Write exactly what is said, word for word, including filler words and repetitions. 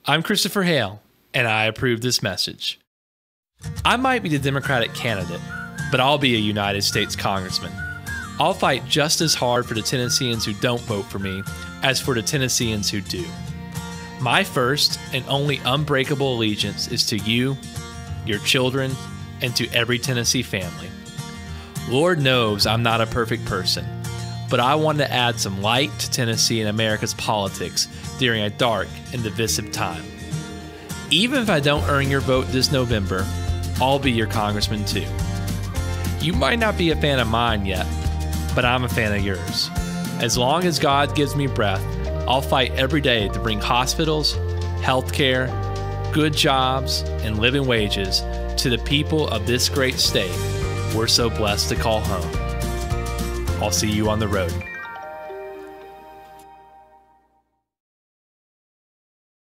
I'm Christopher Hale, and I approve this message. I might be the Democratic candidate, but I'll be a United States Congressman. I'll fight just as hard for the Tennesseans who don't vote for me as for the Tennesseans who do. My first and only unbreakable allegiance is to you, your children, and to every Tennessee family. Lord knows I'm not a perfect person, but I want to add some light to Tennessee and America's politics during a dark and divisive time. Even if I don't earn your vote this November, I'll be your congressman too. You might not be a fan of mine yet, but I'm a fan of yours. As long as God gives me breath, I'll fight every day to bring hospitals, healthcare, good jobs, and living wages to the people of this great state we're so blessed to call home. I'll see you on the road.